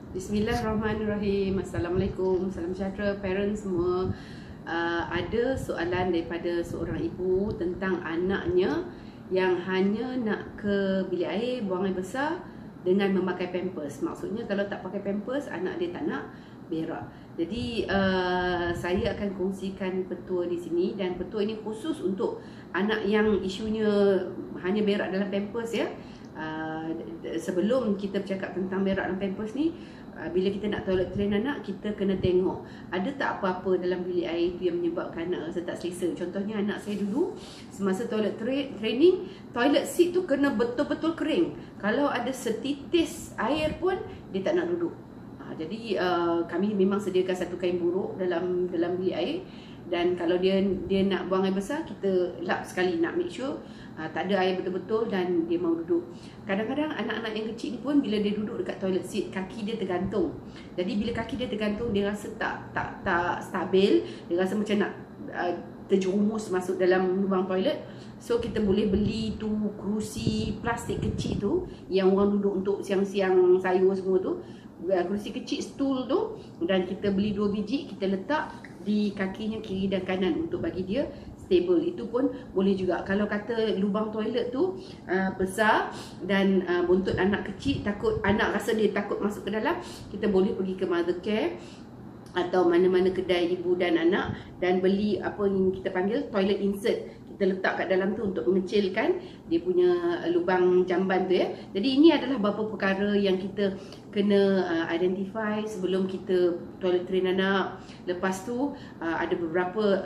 Bismillahirrahmanirrahim. Assalamualaikum. Salam sejahtera parents semua. Ada soalan daripada seorang ibu tentang anaknya yang hanya nak ke bilik air, buang air besar dengan memakai pampers. Maksudnya kalau tak pakai pampers, anak dia tak nak berak. Jadi saya akan kongsikan petua di sini, dan petua ini khusus untuk anak yang isunya hanya berak dalam pampers ya. Sebelum kita bercakap tentang berak dalam pampers ni, bila kita nak toilet train anak, kita kena tengok ada tak apa-apa dalam bilik air itu yang menyebabkan anak rasa tak selesa. Contohnya anak saya dulu semasa toilet training, toilet seat tu kena betul-betul kering. Kalau ada setitis air pun dia tak nak duduk. Jadi kami memang sediakan satu kain buruk dalam bilik air, dan kalau dia nak buang air besar, kita lap sekali, nak make sure tak ada air betul-betul dan dia mau duduk. Kadang-kadang anak-anak yang kecil ni pun bila dia duduk dekat toilet seat, kaki dia tergantung. Jadi bila kaki dia tergantung, dia rasa tak stabil, dia rasa macam nak terjerumus masuk dalam lubang toilet. So kita boleh beli tu kerusi plastik kecil tu yang orang duduk untuk siang-siang sayur semua tu, kerusi kecil, stool tu, dan kita beli 2 biji, kita letak di kakinya kiri dan kanan untuk bagi dia stable. Itu pun boleh juga. Kalau kata lubang toilet tu besar dan buntut anak kecil, takut anak rasa dia takut masuk ke dalam, kita boleh pergi ke mother care atau mana-mana kedai ibu dan anak dan beli apa yang kita panggil toilet insert. Kita letak kat dalam tu untuk mengecilkan dia punya lubang jamban tu ya. Jadi ini adalah beberapa perkara yang kita kena identify sebelum kita toilet train anak. Lepas tu ada beberapa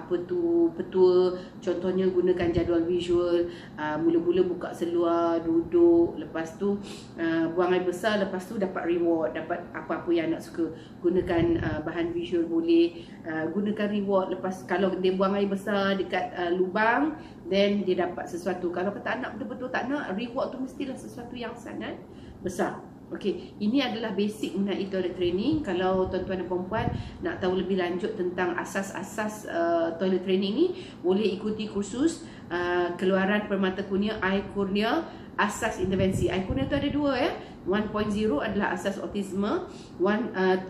petua, contohnya gunakan jadual visual. Mula-mula buka seluar, duduk, lepas tu buang air besar, lepas tu dapat reward, dapat apa-apa yang anak suka. Gunakan bahan visual boleh, gunakan reward. Lepas kalau dia buang air besar dekat lubang, then dia dapat sesuatu. Kalau kata anak betul-betul tak nak, reward tu mestilah sesuatu yang sangat besar. Okey, ini adalah basic mengenai toilet training. Kalau tuan-tuan dan puan-puan nak tahu lebih lanjut tentang asas-asas toilet training ni, boleh ikuti kursus keluaran permata kurnia, eye kurnia, asas intervensi. Eye kurnia tu ada 2 ya. 1.0 adalah asas autisme, 2.0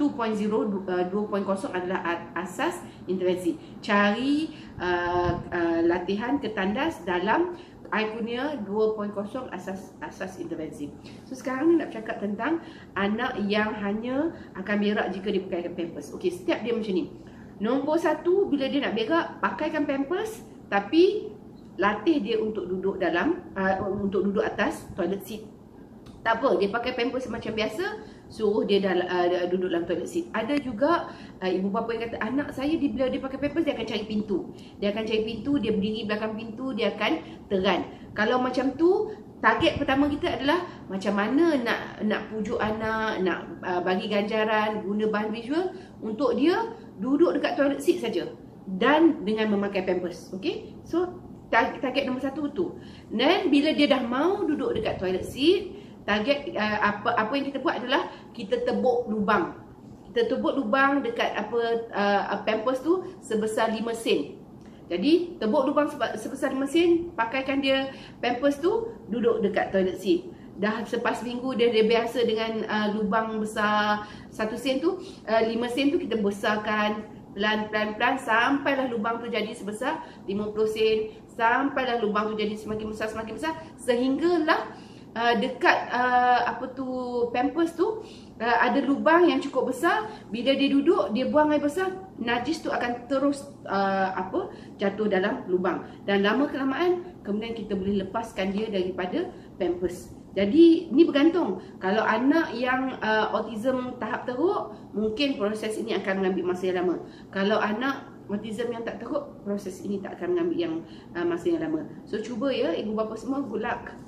adalah asas intervensi. Cari latihan ketandas dalam eye kurnia 2.0 asas intervensi. So sekarang ni nak cakap tentang anak yang hanya akan berak jika dia pakaikan pampers. Okey, step dia macam ni. Nombor 1, bila dia nak berak, pakaikan pampers, tapi latih dia untuk duduk untuk duduk atas toilet seat. Tak apa, dia pakai pampers macam biasa, suruh dia duduk dalam toilet seat. Ada juga ibu bapa yang kata, anak saya bila dia pakai pampers, dia akan cari pintu. Dia akan cari pintu, dia berdiri belakang pintu, dia akan teran. Kalau macam tu, target pertama kita adalah macam mana nak pujuk anak, nak bagi ganjaran, guna bahan visual untuk dia duduk dekat toilet seat saja dan dengan memakai pampers. Okey? So target nombor 1 tu. Dan bila dia dah mau duduk dekat toilet seat, target apa yang kita buat adalah kita tebuk lubang. Kita tebuk lubang dekat pampers tu sebesar 5 sen. Jadi tebuk lubang sebesar 5 sen, pakaikan dia pampers tu, duduk dekat toilet seat. Dah selepas minggu dia biasa dengan lubang besar 1 sen tu, 5 sen tu kita besarkan pelan-pelan sampailah lubang tu jadi sebesar 50 sen, sampailah lubang tu jadi semakin besar sehinggalah dekat pampers tu ada lubang yang cukup besar. Bila dia duduk, dia buang air besar, najis tu akan terus jatuh dalam lubang, dan lama kelamaan kemudian kita boleh lepaskan dia daripada pampers. Jadi ni bergantung. Kalau anak yang autism tahap teruk, mungkin proses ini akan mengambil masa yang lama. Kalau anak autism yang tak teruk, proses ini tak akan mengambil masa yang lama. So cuba ya ibu bapa semua, good luck.